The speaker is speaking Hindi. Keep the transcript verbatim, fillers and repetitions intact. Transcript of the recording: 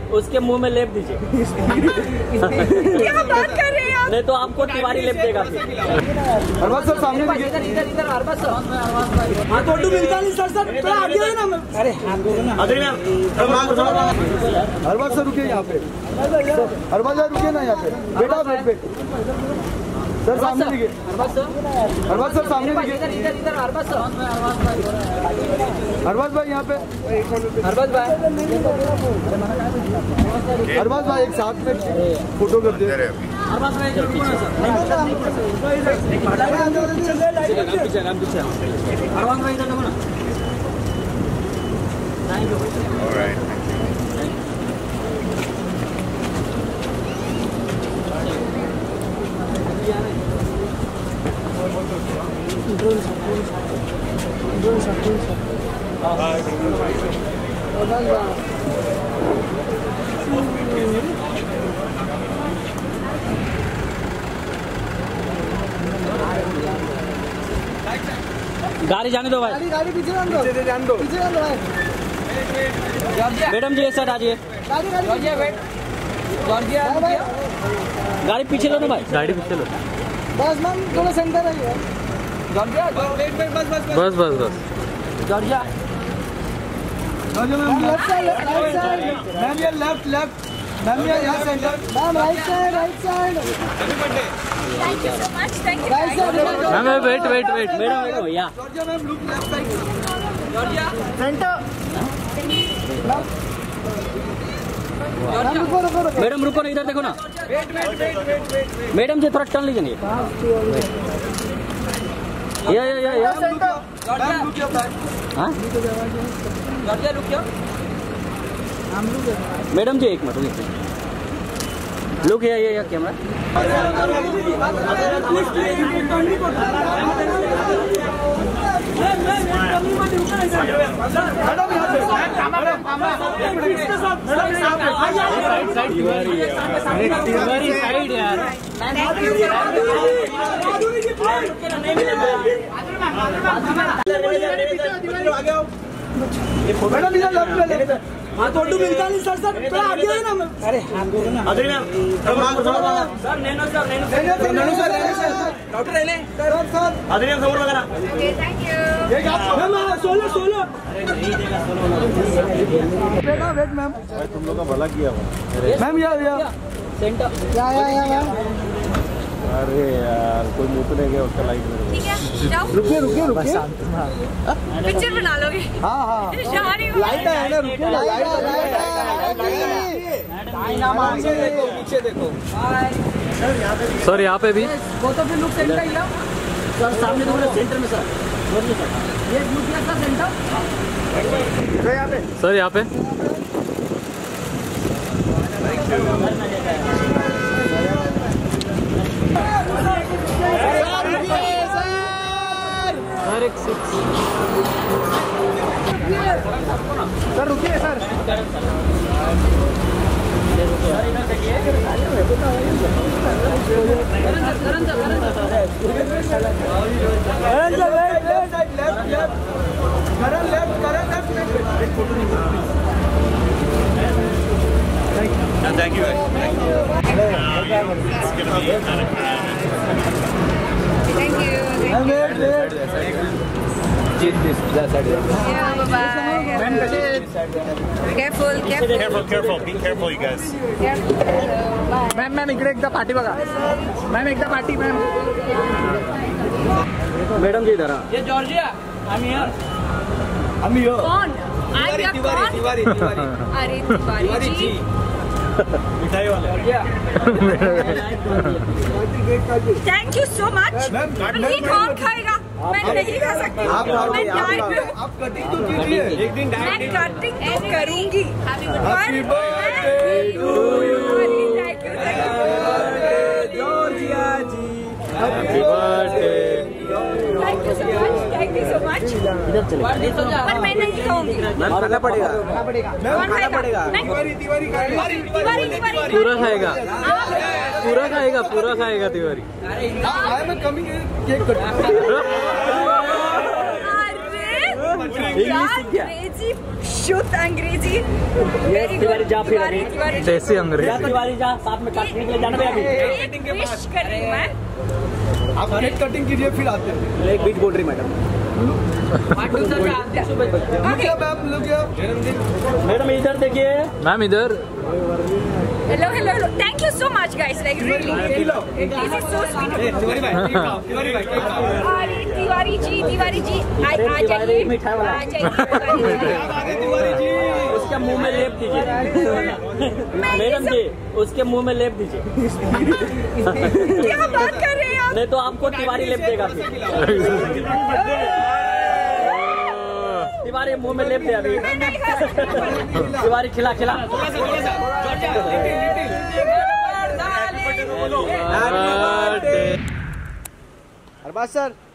उसके मुंह में लेप दीजिए। क्या बात कर रहे हैं आप? नहीं तो आपको तिवारी लेप देगा। अरबाज सर सामने इधर इधर इधर अरबाज सर। हाँ तो मिलता नहीं सर सर थोड़ा आगे है ना। अरे हाथ दो ना। अरबाज सर रुकिए यहाँ पे। अरबाज सर रुकिए ना यहाँ पे। बेटा बेट पे सर सामने देखिए। अरबाज सर अरबाज सर सामने देखिए। इधर इधर इधर अरबाज सर। अरबाज भाई यहाँ पे। अरबाज भाई अरबाज भाई एक साथ में फोटो कर दे। अरबाज भाई इधर रुको ना सर। अरबाज भाई इधर देखो ना। Thank you. Alright. Drone shot drone shot drone shot गाड़ी जाने दो भाई। गाड़ी गाड़ी पीछे जाने दो। पीछे जाने दो। पीछे जाने दो भाई। मैडम जी एक साइड आ जाइए। गाड़ी गाड़ी जॉर्जिया वेट। जॉर्जिया गाड़ी पीछे लो ना भाई। गाड़ी पीछे लो। बस मैम थोड़ा सेंटर है। जॉर्जिया वेट वेट बस बस बस बस बस। Georgia Georgia ma'am left side right side. Ma'am ये लेफ्ट लेफ्ट। मैम ये यहाँ centre. Ma'am right side right side. Thank you so much. Thank you. Right side. Ma'am wait wait wait madam wait भैया। Georgia ma'am look left side. Georgia centre. Madam रुको ना इधर देखो ना। Wait wait wait wait wait. Madam जी थोड़ा टर्न लीजिए। या या या या जॉर्जिया रुकियो भाई। हाँ जॉर्जिया रुकियो। हम लोग मैडम जी एक मिनट रुकिए। लुक है ये कैमरा। तिवारी साइड यार। मैडम इधर लेफ्ट में लेफ्ट। हाँ तो मिलता नहीं सर सर थोड़ा आगे है ना। अरे हाथ दो ना। Sir nano sir nano sir nano sir doctor एले सर सर अदरियन समोर वगैरह। Okay thank you. ये क्या मैम सोलो सोलो। अरे नहीं देगा सोलो। बेटा वेट मैम। तुम लोग का भला किया मैम या या सेंटर। या या या मैम। अरे यार कोई मुंह तो नहीं गया उसका लाइक मेरे ठीक है जाओ। रुकिए रुकिए रुकिए। पिक्चर बना लोगे? हाँ हाँ लाइट है ना। रुकिए लाइट लाइट देखो पीछे देखो। सर यहाँ पे भी वो तो फिर लुक सेंटर ही सर सामने तो सेंटर में सर। ये लुक का सेंटर। यहाँ पे सर यहाँ पे सर एक सिक्स। सर रुकिए sir. Thank you. Thank you. Yeah, bye-bye. Careful, careful. Careful, careful. Be careful, you guys. Careful. Bye. Ma'am ma'am इकडे एकदा पाठी बघा. मॅम एकदा पाठी मॅम. मैडम जी इधर। ये Georgia I'm here. I'm here. कौन? I'm your कौन? तिवारी तिवारी अरे तिवारी जी। मिठाई वाले। Thank you so much. ये कौन खाएगा? मैं नहीं खा सकती। मैं डाइट पे हूँ। आप कटिंग तो कीजिए एक दिन मैं कटिंग तो करूँगी। Happy birthday to you. Thank you thank you. Georgia ji happy birthday. Thank you so much. Thank you so much. पर मैं नहीं खाऊंगी। खाना पड़ेगा खाना पड़ेगा कौन खाएगा? तिवारी तिवारी तिवारी तिवारी पूरा खाएगा पूरा खाएगा पूरा खाएगा Tiwari. I am coming cake cut. अरे अंग्रेजी, शुद्ध अंग्रेजी। तिवारी जा फिर अभी। देसी अंग्रेजी। तिवारी जा, साथ में काटने के लिए जाना अभी। एक विश कर रही हूँ मैं। आप नेट कटिंग कीजिए फिर आते हैं। एक बीच बोल रही मैडम। मैडम इधर देखिए। मैम इधर। Hello hello hello, thank you so much guys, like really this is so sweet. Tiwari भाई, तिवारी भाई, अरे तिवारी जी, तिवारी जी आ जाइए, मिठाई वाला। आ जाइए तिवारी जी, उसके मुंह में लेप दीजिए। मैडम जी, उसके मुंह में लेप दीजिए। क्या बात कर रहे हैं आप? नहीं तो आपको तिवारी लेप देगा फिर। तिवारी मुंह में लेप दे अभी। तिवारी खिला खिला। अरबाज सर।